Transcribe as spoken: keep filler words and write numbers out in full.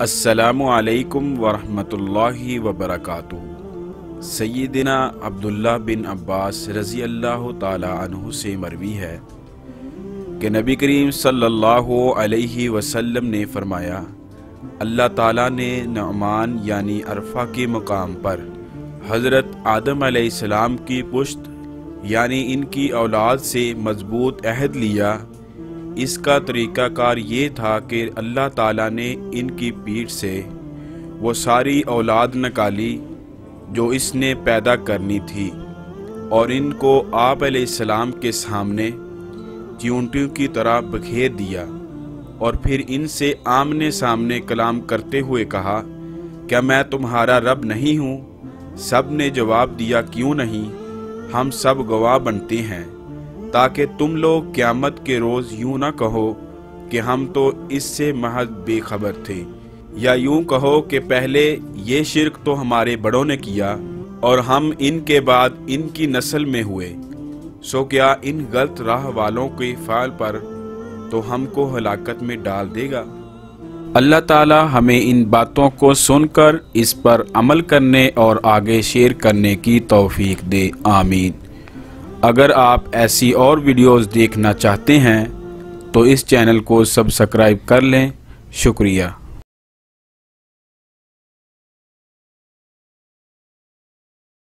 अस्सलामु अलैकुम वरहमतुल्लाहि वबरकातुहू। सय्यदना अब्दुल्लाह बिन अब्बास रज़ी अल्लाह ताला अन्हु से मरवी है कि नबी करीम सल्लल्लाहु अलैहि वसल्लम ने फरमाया, अल्लाह ताला ने नुअमान यानी अरफा के मकाम पर हज़रत आदम अलैहिस्सलाम की पुश्त यानी इनकी औलाद से मजबूत अहद लिया। इसका तरीक़ाकार ये था कि अल्लाह ताला ने इनकी पीठ से वो सारी औलाद निकाली जो इसने पैदा करनी थी और इनको आप अलैहिस्सलाम के सामने चींटियों की तरह बखेर दिया और फिर इनसे आमने सामने कलाम करते हुए कहा, क्या मैं तुम्हारा रब नहीं हूँ? सब ने जवाब दिया, क्यों नहीं, हम सब गवाह बनते हैं, ताकि तुम लोग क़यामत के रोज़ यूँ ना कहो कि हम तो इससे महज बेखबर थे, या यूँ कहो कि पहले ये शिरक तो हमारे बड़ों ने किया और हम इनके बाद इनकी नस्ल में हुए, सो क्या इन गलत राह वालों के फ़ाल पर तो हमको हलाकत में डाल देगा। अल्लाह ताला हमें इन बातों को सुनकर इस पर अमल करने और आगे शेयर करने की तौफीक दे, आमीन। अगर आप ऐसी और वीडियोस देखना चाहते हैं तो इस चैनल को सब्सक्राइब कर लें। शुक्रिया।